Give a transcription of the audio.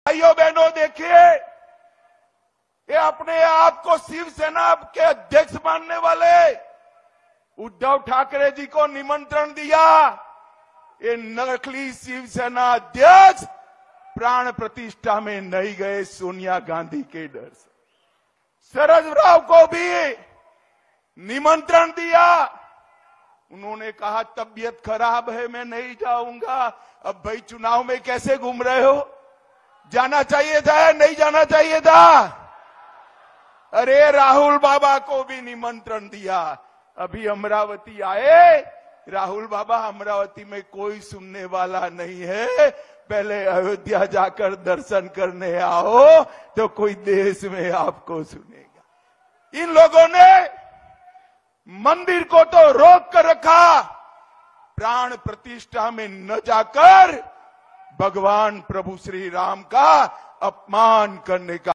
भाइयों बहनों, देखिए, ये अपने आप को शिवसेना के अध्यक्ष मानने वाले उद्धव ठाकरे जी को निमंत्रण दिया। ये नकली शिवसेना अध्यक्ष प्राण प्रतिष्ठा में नहीं गए सोनिया गांधी के डर से। शरद राव को भी निमंत्रण दिया, उन्होंने कहा तबीयत खराब है, मैं नहीं जाऊंगा। अब भाई चुनाव में कैसे घूम रहे हो? जाना चाहिए था या नहीं जाना चाहिए था? अरे राहुल बाबा को भी निमंत्रण दिया। अभी अमरावती आए, राहुल बाबा अमरावती में कोई सुनने वाला नहीं है, पहले अयोध्या जाकर दर्शन करने आओ तो कोई देश में आपको सुनेगा। इन लोगों ने मंदिर को तो रोक कर रखा, प्राण प्रतिष्ठा में न जाकर भगवान प्रभु श्री राम का अपमान करने का